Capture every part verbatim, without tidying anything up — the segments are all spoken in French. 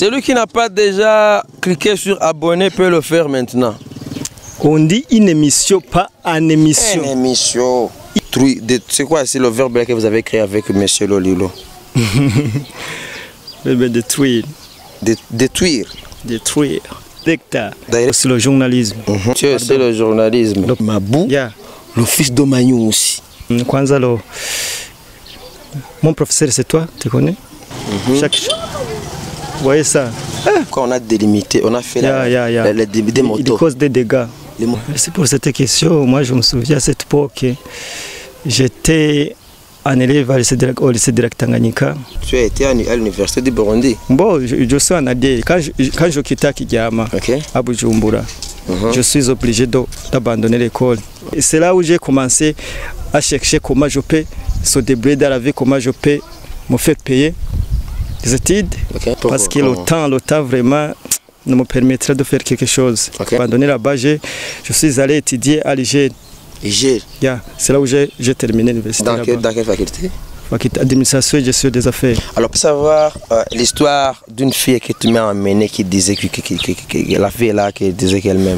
Celui qui n'a pas déjà cliqué sur abonner peut le faire maintenant. On dit une émission, pas une émission. Une émission. C'est quoi, c'est le verbe que vous avez créé avec M. Lolilo? Détruire. Détruire. Détruire. C'est le journalisme. Mm-hmm. C'est le journalisme. Donc, Mabou, yeah. Le fils de Magnou aussi. Kwanza, le... Mon professeur, c'est toi, tu connais? Mm-hmm. Chaque... Vous voyez ça? Quand on a délimité, on a fait yeah, la, yeah, yeah. La, la, des, des motos. Il cause des dégâts. C'est pour cette question. Moi, je me souviens à cette époque, j'étais un élève au lycée de Tanganyika. Tu as été à l'université du Burundi? Bon, je, je suis en A D. Quand je, quand je quittais Kigama, okay. à Bujumbura, uh-huh. Je suis obligé d'abandonner l'école. Et c'est là où j'ai commencé à chercher comment je peux se débrouiller dans la vie, comment je peux me faire payer des études. Okay. Parce que le temps, le temps vraiment ne me permettrait de faire quelque chose. Okay. Abandonner là-bas, je, je suis allé étudier à l'I G. Yeah. C'est là où j'ai terminé l'université. Dans, dans quelle faculté? Faculté d'administration et gestion des affaires. Alors, pour savoir euh, l'histoire d'une fille que tu m'as emmenée qui disait que, que, que, que, que la fille là qui disait qu'elle-même.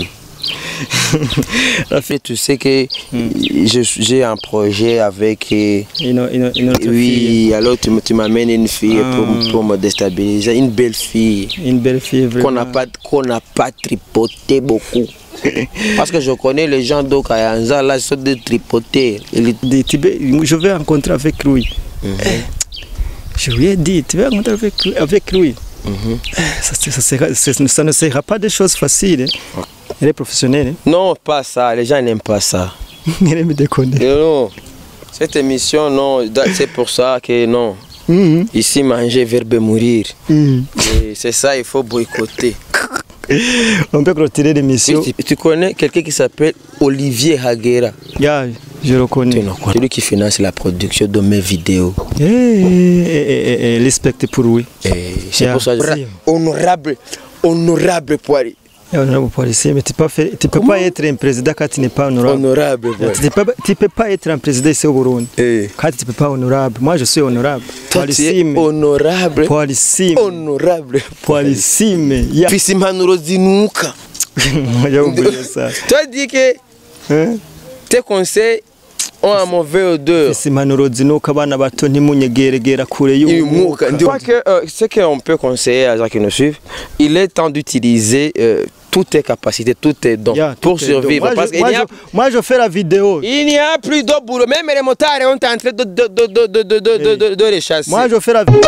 La fille, tu sais que mm. j'ai un projet avec. Une, une, une autre oui, fille. Alors tu, tu m'amènes une fille ah. pour, pour me déstabiliser. Une belle fille. Une belle fille, vraiment. Qu'on n'a pas, qu'on n'a pas tripoté beaucoup. Parce que je connais les gens d'Okayanza, là, ils sont des tripotés. Je vais rencontrer avec lui. Mm-hmm. Je lui ai dit, tu vas rencontrer avec, avec lui. Mm-hmm. ça, ça, sera, ça ne sera pas des choses faciles. Hein. Okay. Elle est professionnelle. Hein? Non, pas ça. Les gens n'aiment pas ça. Elle me déconne. Non, cette émission, non, c'est pour ça que non. Mm-hmm. Ici, manger, verbe mourir. Mm-hmm. C'est ça, il faut boycotter. On peut retirer l'émission. Tu, tu connais quelqu'un qui s'appelle Olivier Haguera? Yeah, je le connais. C'est lui qui finance la production de mes vidéos. Eh, eh, eh, respect pour lui. Eh, c'est yeah. Pour ça que je... Honorable, honorable Poiri. Honorable Poiri, mais tu ne peux pas être un président quand tu n'es pas honorable. Honorable Tu ne peux, peux pas être un président ici au Burundi. Eh. Quand tu ne peux pas honorable. Moi, je suis honorable. Toi, tu es honorable. Poirissime. Honorable. Poirissime. Fisimhanuro zinuka. J'ai oublié ça. Toi, dis que hein? Tes conseils ont un mauvais odeur. Fisimhanuro zinuka, bana bato ntimunyegeregera kure y'umwuka. Je crois que euh, ce qu'on peut conseiller à ceux qui nous suivent, il est temps d'utiliser euh, toutes tes capacités, tous tes dons yeah, pour survivre. Moi, parce je, moi, a... je, moi je fais la vidéo. Il n'y a plus de boulot. Même les motards ont en train de, de, de, de, de, de, de, de, de les chasser. Moi je fais la vidéo.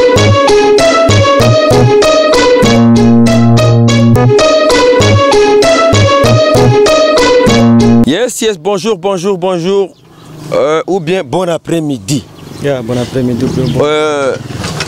Yes, yes, bonjour, bonjour, bonjour. Euh, ou bien bon après-midi. Yeah, bon après-midi. Bon. Euh,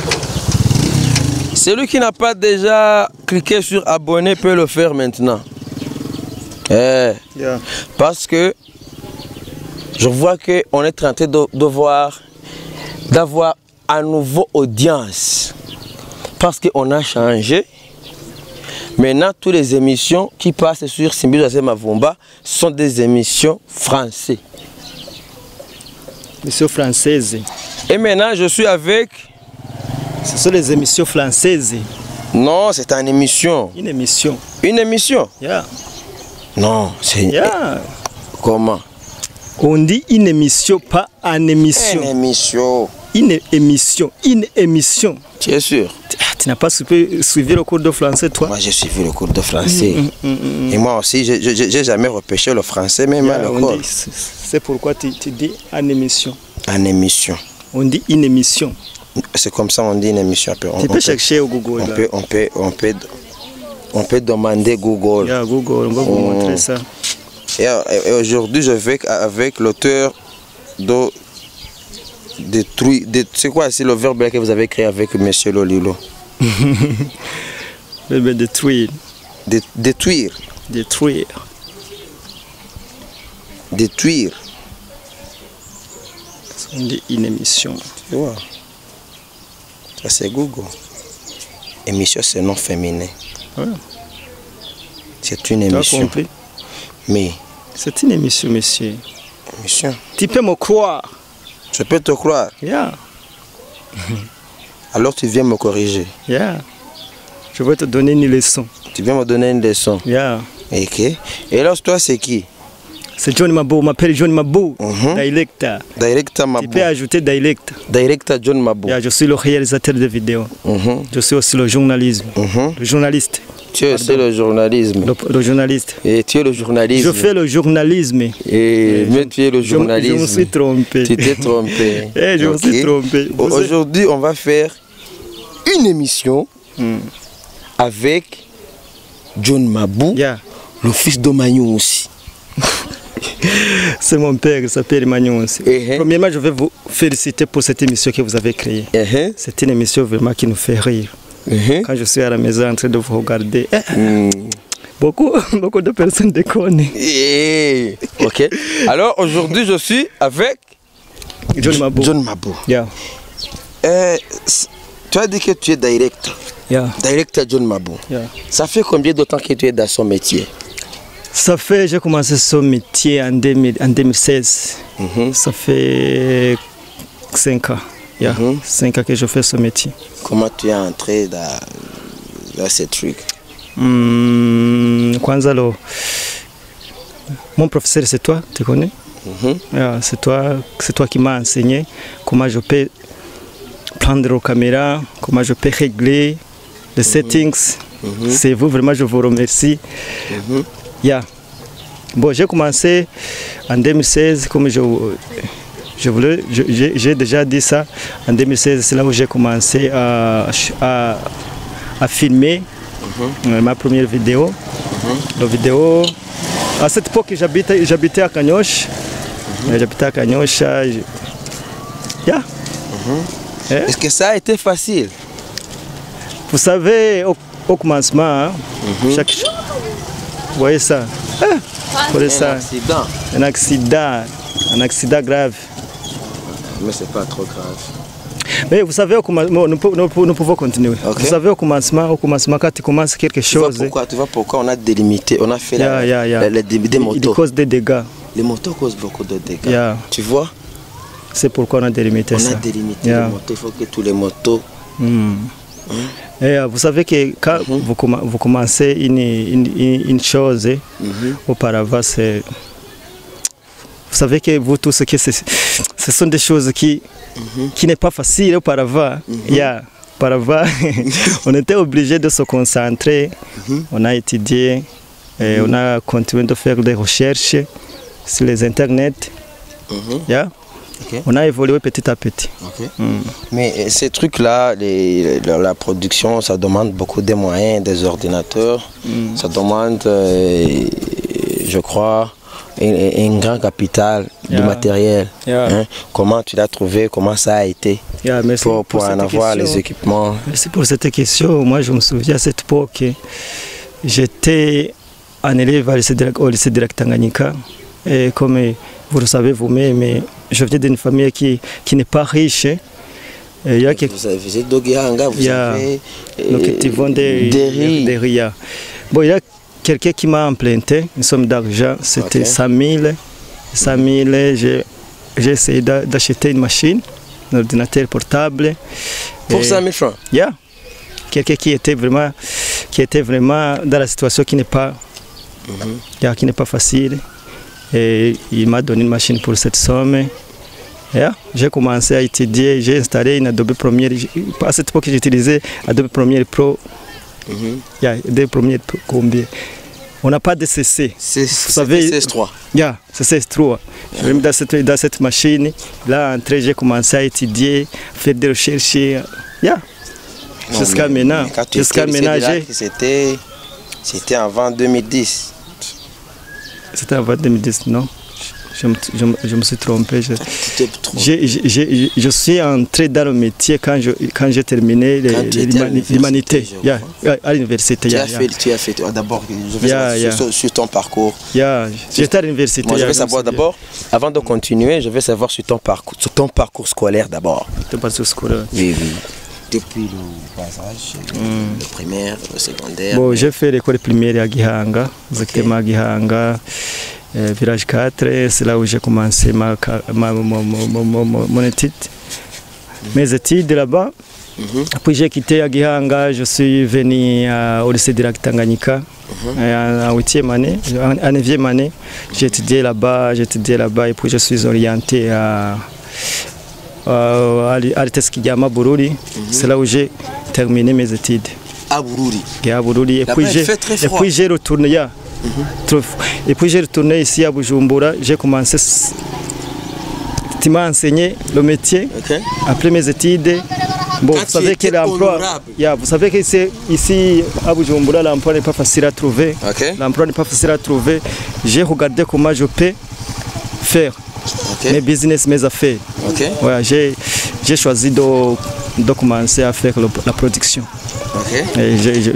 celui qui n'a pas déjà cliqué sur abonner peut le faire maintenant. Eh, yeah. Parce que je vois qu'on est en train de, de voir, d'avoir à nouveau audience. Parce qu'on a changé. Maintenant, toutes les émissions qui passent sur Simbizo Mavumba sont des émissions françaises. Émissions françaises. Et maintenant, je suis avec... Ce sont les émissions françaises. Non, c'est une émission. Une émission. Une émission? Yeah. Non, c'est... Yeah. Comment? On dit une émission, pas une émission. Une émission. Une émission. Une émission. Tu es sûr? Tu n'as pas suivi le cours de français, toi? Moi, j'ai suivi le cours de français. Mm, mm, mm, mm. Et moi aussi, je n'ai jamais repêché le français, même à l'école. C'est pourquoi tu, tu dis une émission. Une émission. On dit une émission. C'est comme ça on dit une émission. On, tu on peux peut chercher au Google. On là. peut, on, peut, on, peut, on peut demander Google. Yeah, Google, on va vous montrer ça. Et, et aujourd'hui, je vais avec l'auteur de... Détruire. De, c'est quoi? C'est le verbe que vous avez créé avec M. Lolilo. Détruire. De, détruire. Détruire. Détruire. On dit une émission. Tu vois? Ça c'est Google. Émission c'est non féminin. Ouais. C'est une émission. Tu as compris? Mais. C'est une émission, monsieur. Émission. Tu peux me croire. Je peux te croire. Yeah. Alors tu viens me corriger. Yeah. je vais te donner une leçon. Tu viens me donner une leçon. Yeah. Ok. Et alors, toi, c'est qui? C'est John Mabou, on m'appelle John Mabou, Mhm. Director. Director Tu Mabou. peux ajouter Director. Director John Mabou. Yeah, je suis le réalisateur de vidéos. Mhm. Je suis aussi le journalisme. Mhm. Le journaliste. Tu es aussi le journalisme. Le, le journaliste. Et tu es le journalisme. Je fais le journalisme. Et mais tu es le Je, journalisme. je me suis trompé. Tu t'es trompé. Eh, je me Ok. suis trompé. Au- Aujourd'hui, on va faire une émission Mm. avec John Mabou, Yeah. le fils de Magnon aussi. C'est mon père, il s'appelle Magnon aussi. Eh, eh. Premièrement, je vais vous féliciter pour cette émission que vous avez créée. Uh-huh. C'est une émission vraiment qui nous fait rire. Uh-huh. Quand je suis à la maison en train de vous regarder, eh, Mm. beaucoup, beaucoup de personnes déconnent. Eh, ok. Alors aujourd'hui, je suis avec John Mabou. John Mabou. Yeah. Euh, c- tu as dit que tu es directeur. Yeah. Directeur John Mabou. Yeah. Ça fait combien de temps que tu es dans son métier? Ça fait, j'ai commencé ce métier en, deux mille, en deux mille seize. Mhm. Ça fait cinq ans. Yeah. Mhm. cinq ans que je fais ce métier. Comment tu es entré dans, dans ces trucs? Hmm, Kwanza lo. Mon professeur, c'est toi, tu connais? Mhm. Yeah, c'est toi, c'est toi qui m'as enseigné comment je peux prendre la caméra, comment je peux régler les settings. Mhm. C'est vous, vraiment, je vous remercie. Mhm. Yeah. Bon, j'ai commencé en deux mille seize, comme je, je voulais, je- j'ai j'ai déjà dit ça. En deux mille seize, c'est là où j'ai commencé à, à, à filmer euh, ma première vidéo. La vidéo. À cette époque, j'habitais j'habitais à Cagnoche. Euh, J'habitais à Cagnoche. euh, je- Yeah. Eh? Est-ce que ça a été facile? Vous savez, au, au commencement, hein, chaque ch- vous voyez ça? Ah, vous voyez Un ça? accident. Un accident, un accident grave. Mais c'est pas trop grave. Mais vous savez, au commencement, nous, pou- nous, pou- nous pouvons continuer. Ok. Vous savez, au commencement, au commencement, quand tu commences quelque Tu vois chose, pourquoi, tu vois pourquoi on a délimité, on a fait la- Yeah, yeah, yeah. la- les dé- des il, il motos. cause des dégâts. Les motos causent beaucoup de dégâts. Yeah. Tu vois, C'est pourquoi on a délimité on ça. a délimité Yeah. les motos. Il faut que tous les motos. Hmm. Et euh, vous savez que quand vous, commen- vous commencez une, une, une- une chose, eh, Mhm. auparavant, c'est. Vous savez que vous tous, que c'est- ce sont des choses qui, qui n'est pas facile auparavant. Yeah. Auparavant, on était obligé de se concentrer, on a étudié, et on a continué de faire des recherches sur les internets. Mhm. Yeah. Ok. On a évolué petit à petit. Ok. Hmm. Mais euh, ces trucs-là, les- la, la production, ça demande beaucoup de moyens, des ordinateurs. Ça demande, euh, je crois, un, un grand capital Yeah. de matériel. Yeah. Hein. Comment tu l'as trouvé? Comment ça a été Yeah, merci pour, pour cette en avoir question. les équipements? Merci pour cette question. Moi, je me souviens à cette époque, j'étais un élève au lycée direct, au lycée direct Tanganyika. Et comme vous le savez vous-même, je viens d'une famille qui, qui n'est pas riche. Et il y a quelques Vous avez visité Dogihanga, vous Yeah. avez nous cultivons des, des riz. des riz, yeah. Bon, il y a quelqu'un qui m'a emprunté une somme d'argent, c'était Ok. cinq mille. cinq mille, j'ai j'ai essayé d'a- d'acheter une machine, un ordinateur portable. Pour Et- cinq mille francs. Yeah. Quelqu'un qui était vraiment, qui était vraiment dans la situation qui n'est pas, yeah, qui n'est pas facile. Et il m'a donné une machine pour cette somme. Yeah. J'ai commencé à étudier, j'ai installé une Adobe Premiere. À cette époque, j'utilisais Adobe Premiere Pro. Mhm. Yeah, Adobe Premiere Pro combien? On n'a pas de C C. C'est Vous savez- C S trois. Yeah, c'est C S trois. Je suis dans cette, dans cette machine. Là, entré, j'ai commencé à étudier, faire des recherches. Yeah. Non, Jusqu'à mais- maintenant. mais quand tu Jusqu'à étais au lycée maintenant, de j'ai- Lac, C'était c'était avant deux mille dix. C'était avant deux mille dix, non? Je, me- je me- je me suis trompé. Je, Tu t'es trop- j'ai- j'ai- j'ai- je suis entré dans le métier quand je- quand j'ai terminé les- Quand tu les- étais à l'humani- l'humanité. l'université, je Yeah, yeah, à l'université. Tu yeah, as yeah. fait, tu as fait toi, d'abord, je veux Yeah, savoir yeah. Sur, sur ton parcours. Yeah, j'étais à l'université. Moi, je yeah, veux me savoir souviens. d'abord, avant de continuer, je veux savoir sur ton parcours, sur ton parcours scolaire d'abord. J'étais passé au scolaire. Oui, oui. Depuis le passage, le primaire, le secondaire. Bon, j'ai fait l'école primaire à Gihanga, exactement à Gihanga, euh, village quatre. C'est là où j'ai commencé ma, ca- ma, ma- ma- ma- ma- ma- mon étude. Mes études là-bas, Mm-hmm. Puis j'ai quitté à Gihanga, je suis venu euh, au lycée direct Tanganyika. Mm-hmm. En huitième année, en neuvième année, j'ai étudié là-bas, j'ai étudié là-bas et puis je suis orienté à, à, à l'I T E S Kijama Bururi. Mm-hmm. C'est là où j'ai terminé mes études. À Bururi. À Bururi. Et puis j'ai et puis j'ai retourné. Yeah. Mm-hmm. Et puis j'ai retourné ici à Bujumbura. J'ai commencé. Tu m'as enseigné le métier. Okay. Après mes études. Bon, vous savez que l'emploi, yeah, vous savez que ici à Bujumbura, l'emploi n'est pas facile à trouver. Okay. L'emploi n'est pas facile à trouver. J'ai regardé comment je peux faire okay. mes business, mes affaires. Okay. Ouais, j'ai choisi de, de commencer à faire le, la production. Okay.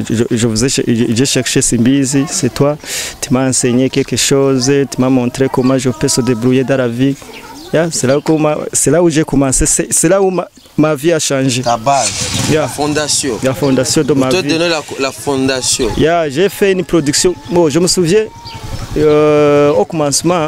J'ai cherché Simbizi, c'est toi. Tu m'as enseigné quelque chose, tu m'as montré comment je peux se débrouiller dans la vie. Yeah, c'est là, là où j'ai commencé, c'est là où ma, ma vie a changé. Ta base, yeah. La fondation. La fondation de ma vie. Tu t'es donné la, la fondation. Yeah, j'ai fait une production. Bon, je me souviens, euh, au commencement,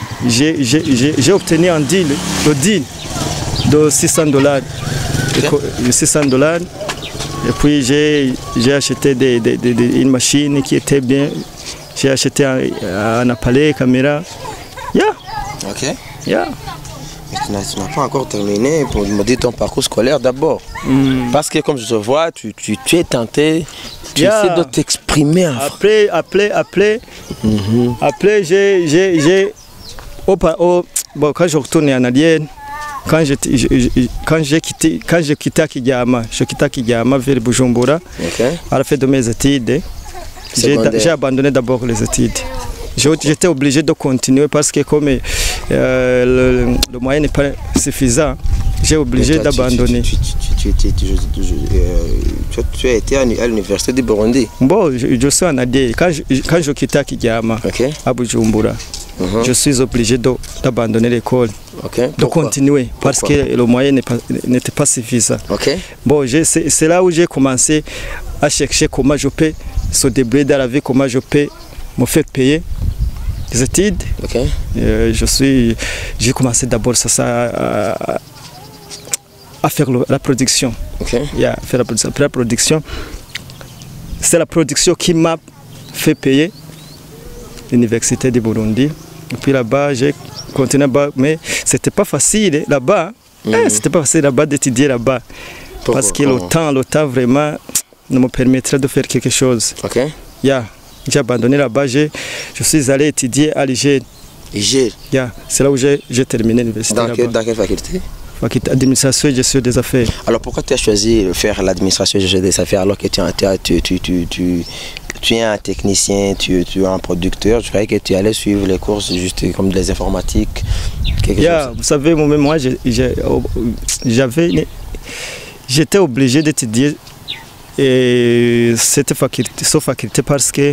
j'ai obtenu un deal, le deal de six cents dollars. Okay. six cents dollars. Et puis j'ai acheté des, des, des, des, une machine qui était bien. J'ai acheté un, un appareil, caméra. Yeah. Ok. Yeah. Mais tu n'as pas encore terminé pour me dire ton parcours scolaire d'abord. Mm. Parce que comme je te vois, tu, tu, tu es tenté, tu yeah. essaies de t'exprimer. Après, après, après, mm-hmm. après j'ai... Oh, oh, bon, quand je retourne en arrière, quand j'ai quitté, quand j'ai quitté Kijama, je quittais Kijama vers Bujumbura, okay. À la fin de mes études, j'ai abandonné d'abord les études. J'étais obligé de continuer parce que comme euh, le, le moyen n'est pas suffisant, j'ai obligé d'abandonner. Tu, tu, tu, tu, tu, tu as été à l'université du Burundi? Bon, je, je suis en Adé. Quand je, quand je quittais Kijama, okay. À Bujumbura, uh-huh. Je suis obligé d'abandonner l'école, okay. De continuer parce Pourquoi? Que le moyen n'était pas, pas suffisant. Okay. Bon, c'est là où j'ai commencé à chercher comment je peux se débrouiller dans la vie, comment je peux me faire payer des études. Okay. Euh, je suis, j'ai commencé d'abord ça, ça à, à faire le, la production. Okay. Yeah, faire la production. Après la production, c'est la production qui m'a fait payer l'université du Burundi. Et puis là-bas, j'ai continué là-bas, mais c'était pas facile là-bas. Mm-hmm. eh, c'était pas facile là-bas d'étudier là-bas, parce que le temps, le temps vraiment ne me permettrait de faire quelque chose. Okay. Yeah. J'ai abandonné là-bas, je suis allé étudier à l'I G E L. Yeah. C'est là où j'ai terminé l'université. Dans, dans quelle faculté? Faculté administration et gestion des affaires. Alors pourquoi tu as choisi de faire l'administration et gestion des affaires alors que tu, tu, tu, tu, tu, tu es un technicien, tu, tu es un producteur? Je croyais que tu allais suivre les courses juste comme des informatiques. Quelque yeah, chose. Vous savez, moi-même, moi, j'avais, j'étais obligé d'étudier et cette faculté, cette faculté parce que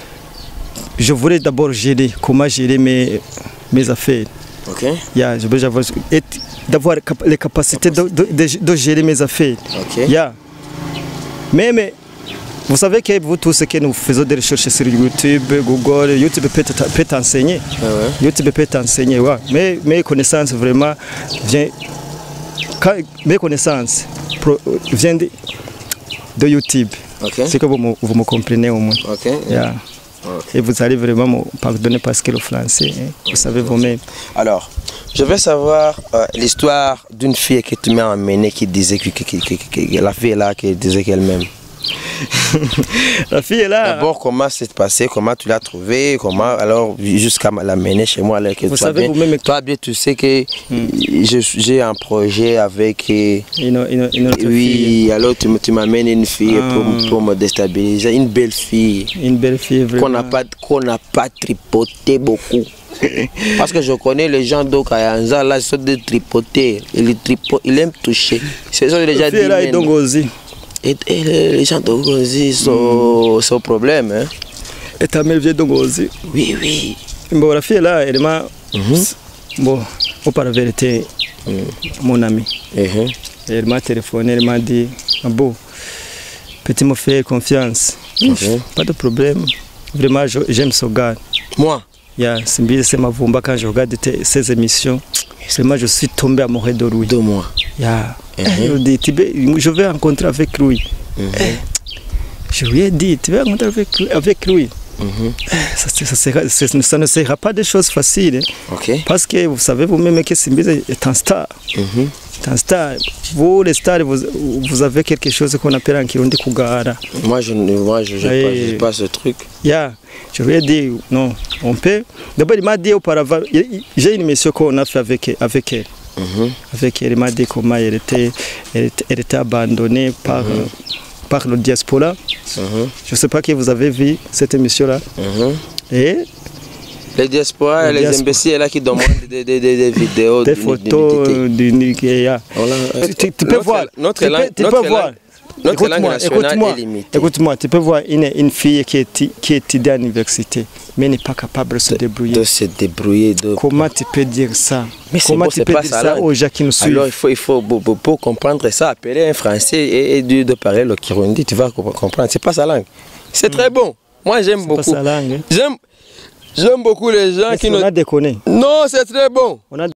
je voulais d'abord gérer, comment gérer mes, mes affaires. Ok. Yeah, je voulais d'avoir les capacités de, de, de, de gérer mes affaires. Ok. Yeah. Mais, mais vous savez que vous tous, que nous faisons des recherches sur YouTube, Google, YouTube peut t'enseigner. Ah ouais. YouTube peut t'enseigner, ouais. Mais mes connaissances vraiment viennent, mes connaissances viennent de, de YouTube. Okay. C'est que vous me, vous me comprenez au moins. Okay. Yeah. Okay. Et vous allez vraiment me pardonner parce que le français, hein, vous savez vous-même. Alors, je veux savoir euh, l'histoire d'une fille que tu m'as emmenée qui disait que, que, que, que, que la fille est là, qui disait qu'elle m'aime. La fille est là. D'abord, comment c'est passé, comment tu l'as trouvée, comment alors jusqu'à l'amener chez moi. Alors que vous toi, savez bien, vous-même. Toi, bien, tu sais que hmm. j'ai un projet avec. Une, une, une autre oui, fille. alors tu, tu m'amènes une fille ah. pour, pour me déstabiliser, une belle fille. Une belle fille, vraiment. Qu'on n'a pas, qu'on n'a pas tripoté beaucoup. Parce que je connais les gens d'Okayanza, là, ils sont des tripotés. Ils, tripo, ils aiment toucher. C'est ça que les gens disent. Là, ils aussi. Et, et les gens d'Ongozi sont mm. au problème. Hein? Et ta mère vient d'Ongozi? Oui, oui. Bon, la fille là, elle m'a. Mm-hmm. Bon, au par la vérité, mm. mon ami. Mm-hmm. Elle m'a téléphoné, elle m'a dit ah, bon, petit me faire confiance. Mm-hmm. Pas de problème. Vraiment, j'aime ce gars. Moi? Yeah, c'est ma vomba quand je regarde ces émissions. Vraiment, je suis tombé amoureux de lui. De moi? Yeah. Je dis, je vais rencontrer avec lui. Je lui ai dit, tu vas rencontrer avec, avec lui. Ça, ça, sera, ça ne sera pas des choses faciles. Okay. Parce que vous savez vous-même que Simbizi est un star. Mm-hmm. C'est un star. Vous, les stars, vous, vous avez quelque chose qu'on appelle en Kirundi Kugara. Moi, je n'ai pas, pas ce truc. Yeah. Je lui ai dit, non, on peut. D'abord, il m'a dit auparavant, j'ai une mission qu'on a fait avec, avec elle. Mm-hmm. Avec elle, il m'a dit comment elle était, elle était, elle était abandonnée par... Mm-hmm. par le diaspora. Uh-huh. Je ne sais pas que vous avez vu cette émission-là. Uh-huh. Et les diasporas, les, les diaspora. imbéciles là qui demandent des, des, des, des vidéos, des photos du Nigeria. Tu, tu peux notre, voir. Notre tu langue, peux, tu notre peux voir. Notre langue nationale est limitée. Écoute-moi, tu peux voir une, une fille qui, est, qui étudie à l'université, mais n'est pas capable de se débrouiller. De se débrouiller. De... Comment tu peux dire ça? Mais Comment bon, tu peux dire ça, ça aux gens qui nous suivent? Alors il faut, il faut pour, pour comprendre ça, appeler un Français et, et de, de parler le Kirundi, tu vas comprendre. C'est pas sa langue. C'est mmh. très bon. Moi j'aime beaucoup. Pas sa langue. Hein? J'aime, j'aime beaucoup les gens qui on nous. a déconné. Non, c'est très bon. On a